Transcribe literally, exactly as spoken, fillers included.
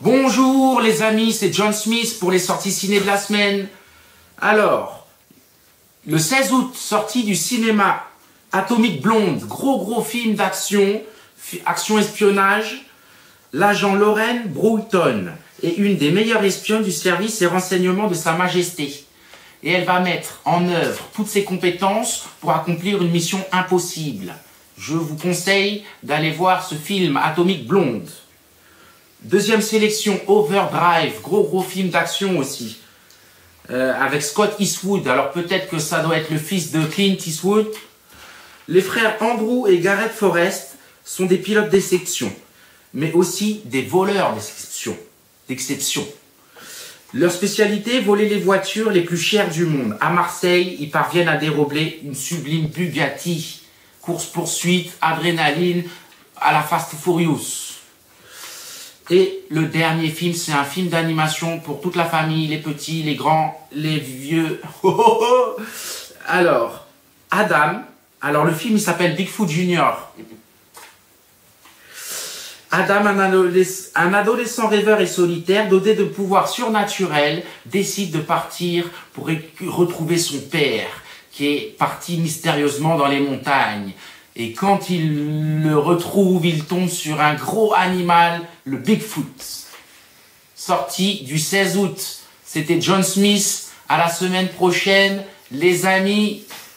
Bonjour les amis, c'est John Smith pour les sorties ciné de la semaine. Alors, le seize août, sortie du cinéma Atomic Blonde, gros gros film d'action, action-espionnage. L'agent Lauren Broughton est une des meilleures espionnes du service et renseignements de Sa Majesté. Et elle va mettre en œuvre toutes ses compétences pour accomplir une mission impossible. Je vous conseille d'aller voir ce film Atomic Blonde. Deuxième sélection, Overdrive, gros gros film d'action aussi, euh, avec Scott Eastwood. Alors peut-être que ça doit être le fils de Clint Eastwood. Les frères Andrew et Gareth Forrest sont des pilotes d'exception, mais aussi des voleurs d'exception. d'exception. Leur spécialité, voler les voitures les plus chères du monde. À Marseille, ils parviennent à dérober une sublime Bugatti. Course-poursuite, adrénaline, à la Fast Furious. Et le dernier film, c'est un film d'animation pour toute la famille, les petits, les grands, les vieux. Alors, Adam, alors le film il s'appelle Bigfoot Junior. Adam, un adolescent, un adolescent rêveur et solitaire, doté de pouvoirs surnaturels, décide de partir pour retrouver son père, qui est parti mystérieusement dans les montagnes. Et quand il le retrouve, il tombe sur un gros animal, le Bigfoot. Sorti du seize août. C'était John Smith. À la semaine prochaine, les amis.